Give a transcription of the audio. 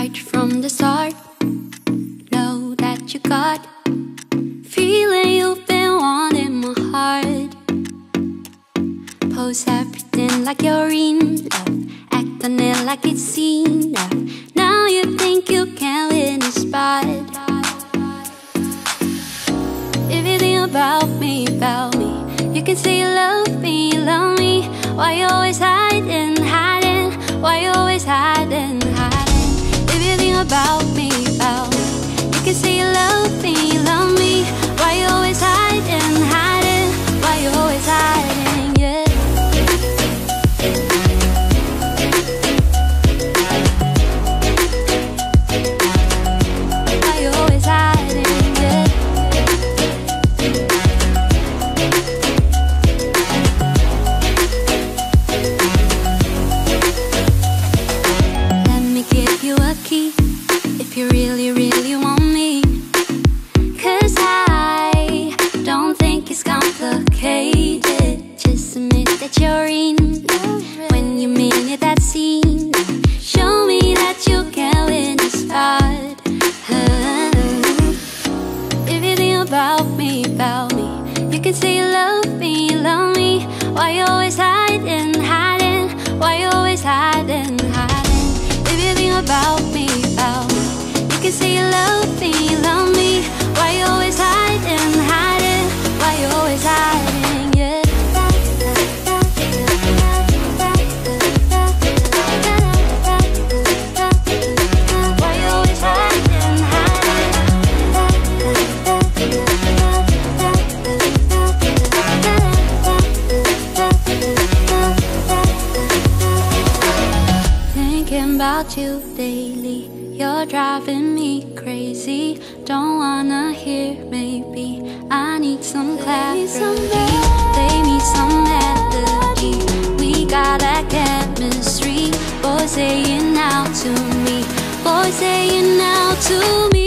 right from the start. Know that you got feeling you've been wanting my heart. Pose everything like you're in love, act on it like it's seen love. Now you think you can win a spot. Everything about me, you can say you love me. Why you always hiding, hiding? Why you always hiding, hiding? Everything about me, you can say you love me. Why you always hiding, hiding? Why you always hiding, yeah. Why you always hiding, yeah. Let me give you a key if you really, really want me. 'Cause I don't think it's complicated. Just admit that you're in love. When you mean it, that's seen. Show me that you can win a spot. Everything about me, you can say you love me. Why you always hiding, hiding? Why you always hiding, hiding? Everything about me, you can say you love me. Why you always hiding, hiding? Why you always hiding, yeah. Why you always hiding, hiding? Thinking about you daily, you're driving me crazy. Don't wanna hear maybe. I need some clarity. Play me some melody. We got that chemistry. Boy, say it now to me. Boy, say it now to me.